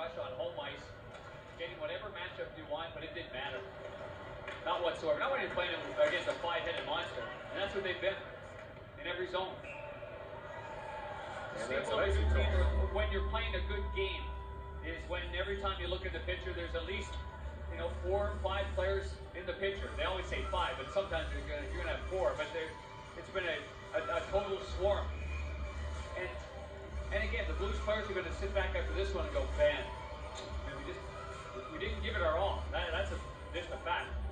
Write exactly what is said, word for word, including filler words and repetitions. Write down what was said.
rush on home ice, getting whatever matchup you want, but it didn't matter. Not whatsoever. Not when you're playing against a five-headed monster. And that's what they've been in every zone. Yeah, Staple of a good team, when you're playing a good game, is when every time you look at the picture, there's at least, you know, four or five players in the picture. They always say five, but sometimes you're gonna, you're gonna have four. But it's been a, a, a total swarm. And and again, the Blues players are going to sit back after this one and go, man, we just we didn't give it our all. That, that's a, just a fact.